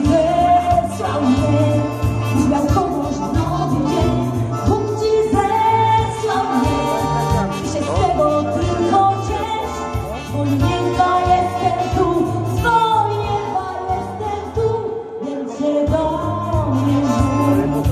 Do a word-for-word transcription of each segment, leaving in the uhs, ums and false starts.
zesłał mnie, miał kogoś nowy dzień. Bóg ci zesłał mnie i się z tego tylko ciesz, bo nieba jestem tu, zwolnieba jestem tu, więc się do mnie mów.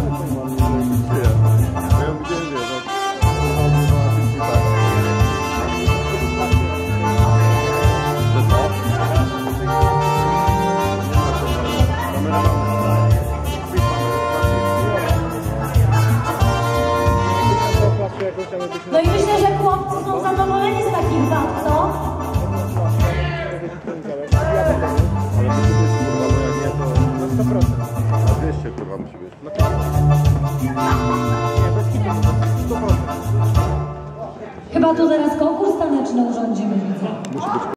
No i myślę, że chłopcy są zadowoleni z takich wad, co? Na sto procent. Na dwieście kurwa musi być. Nie, bez kitu, sto procent. Chyba tu zaraz konkurs taneczny urządzimy, widzę. Musi być.